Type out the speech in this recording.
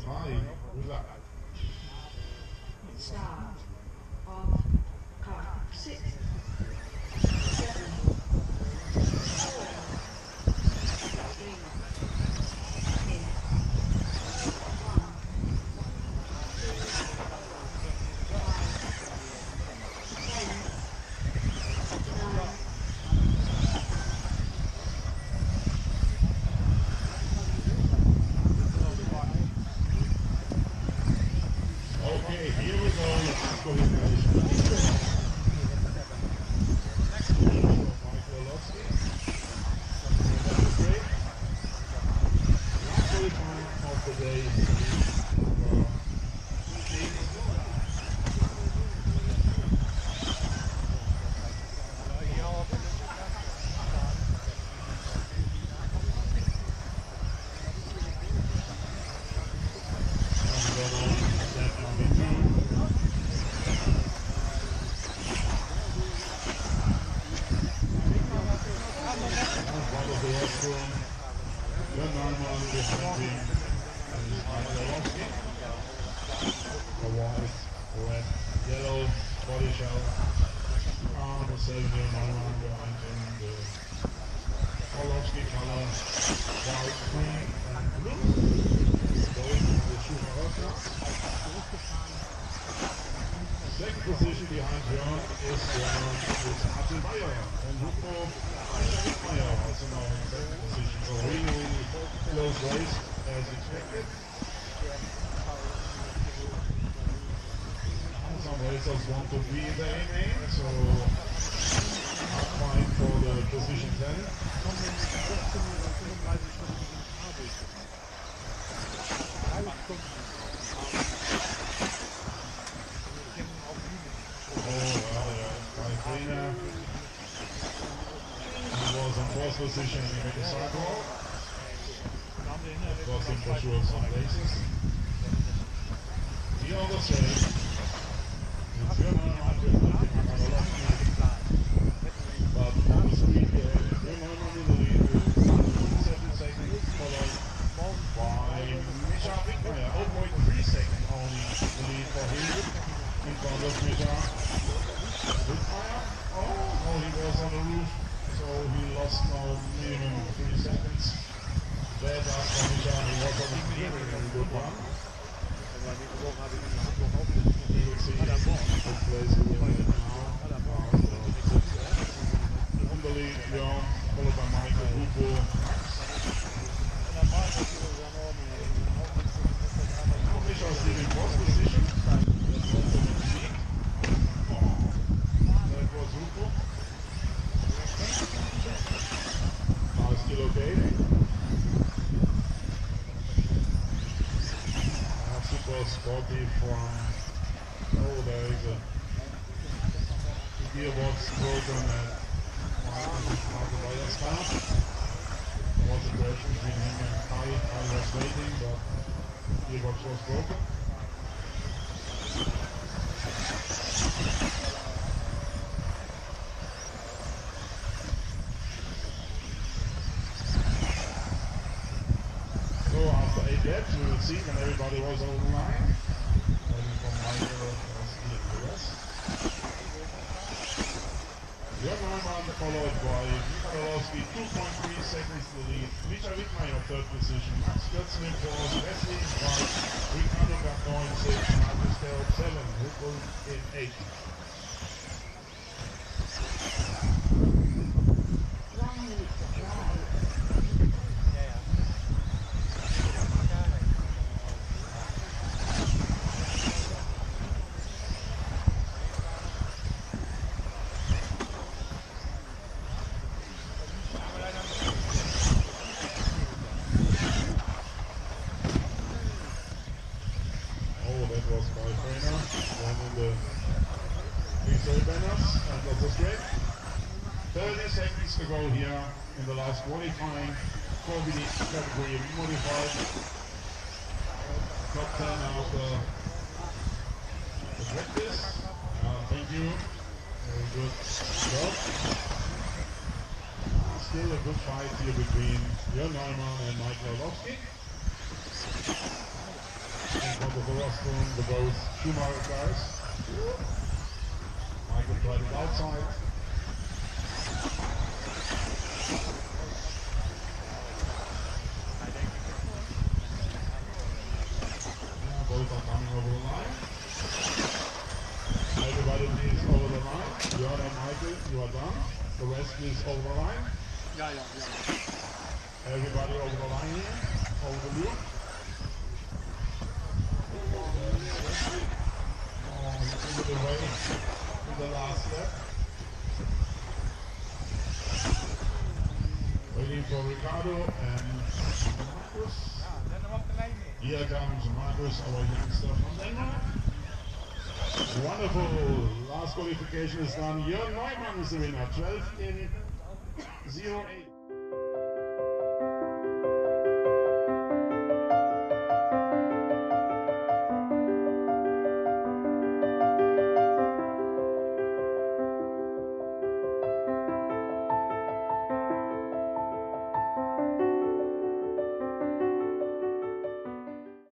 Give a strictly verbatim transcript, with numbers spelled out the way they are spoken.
five, good luck. Start of card six, seven, four, three, eight, one, two, five, ten, nine. Okay, here we go. Let's go with the second position behind Björn is um, is Martin Bayer and Hugo Meyer also now in second position. So really, really close race as expected. Some racers want to be in the A main, so I'm fine for the position ten. Fourth position in the sidewalk. Got him for sure some races. The other side, it's German after but on the street, German in the lead with twenty-seven seconds, followed by Misha Wittmeier. zero point three seconds only the lead for him in front of Misha Wittmeier. Oh, no, he was on the roof. So he lost now minimum three seconds. Bad up from Misha, he was on a very, very good one. You will see what place he will get now. In the lead, Björn, followed by Michael Hugo. Now Misha is still in fourth position. That's also in the lead. That was Hugo. Now it's still okay. Uh, super sporty from, oh, there is a gearbox broken at Martin Bayer's car. There was a crash between him and Kai. Kai was waiting, but the gearbox was broken. Laps, we will see when everybody was over the line. Waiting for Michael as he and the rest. Björn Neumann followed by Michalowski, two point three seconds to lead. Misha Wittmeier, third position. Max Götzen in fourth, Wesley in five, Ricardo Gardon in six, Marcus Gerald seven, Hugo in eight. One minute to drive. thirty seconds to go here in the last qualifying Formula category modified. Top ten after the practice. Uh, thank you. Very good job. Still a good fight here between Björn Neumann and Mike Orlowski. In front of the rostrum, the both Schumacher cars. Michael tried it outside. Yeah, both are coming over the line. Everybody is over the line. Björn and Michael, you are done. The rest is over the line. Ja, ja, ja. Everybody over the line here, over the loop. Oh, into the way, in the last lap. Waiting for Ricardo and Marcus. Here comes Marcus, our youngster from Denmark. Wonderful. Last qualification is done. Jörn Neumann is the winner. twelve in zero eight.